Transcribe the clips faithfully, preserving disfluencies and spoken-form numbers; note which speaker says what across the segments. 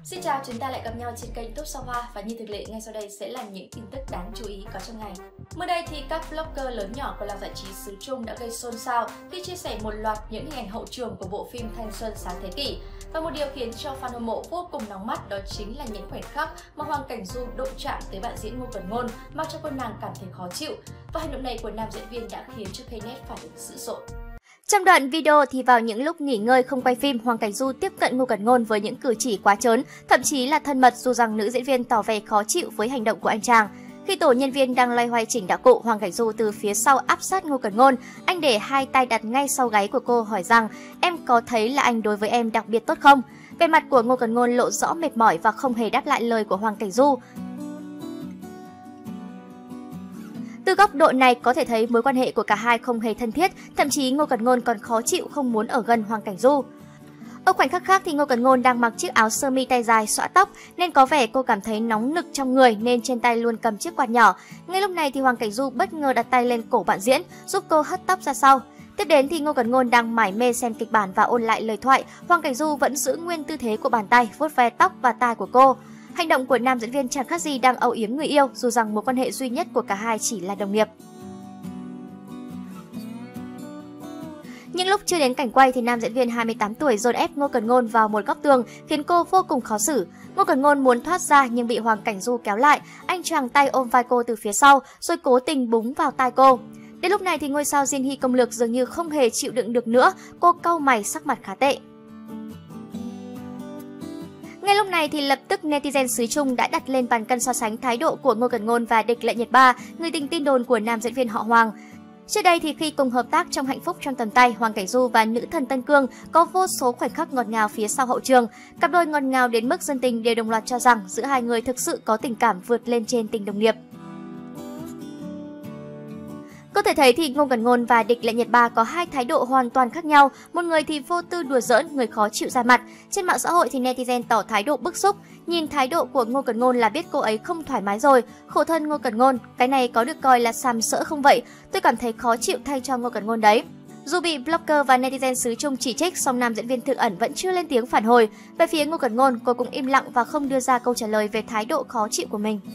Speaker 1: Xin chào, chúng ta lại gặp nhau trên kênh Top Sao Hoa và như thường lệ ngay sau đây sẽ là những tin tức đáng chú ý có trong ngày. Mới đây thì các blogger lớn nhỏ của làng giải trí xứ Trung đã gây xôn xao khi chia sẻ một loạt những hình ảnh hậu trường của bộ phim Thanh Xuân Sáng Thế Kỷ. Và một điều khiến cho fan hâm mộ vô cùng nóng mắt đó chính là những khoảnh khắc mà Hoàng Cảnh Du đụng chạm tới bạn diễn Ngô Cẩn Ngôn, mặc cho cô nàng cảm thấy khó chịu. Và hành động này của nam diễn viên đã khiến cho Knet phản ứng dữ dội.
Speaker 2: Trong đoạn video thì vào những lúc nghỉ ngơi không quay phim, Hoàng Cảnh Du tiếp cận Ngô Cẩn Ngôn với những cử chỉ quá trớn, thậm chí là thân mật, dù rằng nữ diễn viên tỏ vẻ khó chịu với hành động của anh chàng. Khi tổ nhân viên đang loay hoay chỉnh đạo cụ, Hoàng Cảnh Du từ phía sau áp sát Ngô Cẩn Ngôn, anh để hai tay đặt ngay sau gáy của cô hỏi rằng em có thấy là anh đối với em đặc biệt tốt không? Vẻ mặt của Ngô Cẩn Ngôn lộ rõ mệt mỏi và không hề đáp lại lời của Hoàng Cảnh Du. Từ góc độ này có thể thấy mối quan hệ của cả hai không hề thân thiết, thậm chí Ngô Cẩn Ngôn còn khó chịu không muốn ở gần Hoàng Cảnh Du. Ở khoảnh khắc khác thì Ngô Cẩn Ngôn đang mặc chiếc áo sơ mi tay dài xõa tóc nên có vẻ cô cảm thấy nóng nực trong người nên trên tay luôn cầm chiếc quạt nhỏ. Ngay lúc này thì Hoàng Cảnh Du bất ngờ đặt tay lên cổ bạn diễn, giúp cô hất tóc ra sau. Tiếp đến thì Ngô Cẩn Ngôn đang mải mê xem kịch bản và ôn lại lời thoại, Hoàng Cảnh Du vẫn giữ nguyên tư thế của bàn tay vuốt ve tóc và tai của cô. Hành động của nam diễn viên chẳng khác gì đang âu yếm người yêu, dù rằng mối quan hệ duy nhất của cả hai chỉ là đồng nghiệp. Những lúc chưa đến cảnh quay thì nam diễn viên hai mươi tám tuổi dồn ép Ngô Cẩn Ngôn vào một góc tường, khiến cô vô cùng khó xử. Ngô Cẩn Ngôn muốn thoát ra nhưng bị Hoàng Cảnh Du kéo lại, anh choàng tay ôm vai cô từ phía sau rồi cố tình búng vào tai cô. Đến lúc này thì ngôi sao Jin Hee Công Lược dường như không hề chịu đựng được nữa, cô cau mày sắc mặt khá tệ. Ngay lúc này thì lập tức netizen xứ Trung đã đặt lên bàn cân so sánh thái độ của Ngô Cẩn Ngôn và Địch Lệ Nhiệt Ba, người tình tin đồn của nam diễn viên họ Hoàng. Trước đây thì khi cùng hợp tác trong Hạnh Phúc Trong Tầm Tay, Hoàng Cảnh Du và nữ thần Tân Cương có vô số khoảnh khắc ngọt ngào phía sau hậu trường. Cặp đôi ngọt ngào đến mức dân tình đều đồng loạt cho rằng giữa hai người thực sự có tình cảm vượt lên trên tình đồng nghiệp. Có thể thấy thì Ngô Cẩn Ngôn và Địch Lệ Nhiệt Ba có hai thái độ hoàn toàn khác nhau, một người thì vô tư đùa giỡn, người khó chịu ra mặt. Trên mạng xã hội thì netizen tỏ thái độ bức xúc, nhìn thái độ của Ngô Cẩn Ngôn là biết cô ấy không thoải mái rồi. Khổ thân Ngô Cẩn Ngôn, cái này có được coi là sàm sỡ không vậy? Tôi cảm thấy khó chịu thay cho Ngô Cẩn Ngôn đấy. Dù bị blogger và netizen xứ Trung chỉ trích, song nam diễn viên Thực Ẩn vẫn chưa lên tiếng phản hồi. Về phía Ngô Cẩn Ngôn, cô cũng im lặng và không đưa ra câu trả lời về thái độ khó chịu của mình.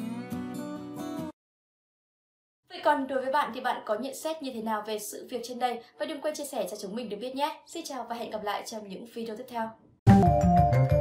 Speaker 1: Vậy còn đối với bạn thì bạn có nhận xét như thế nào về sự việc trên đây? Và đừng quên chia sẻ cho chúng mình được biết nhé. Xin chào và hẹn gặp lại trong những video tiếp theo.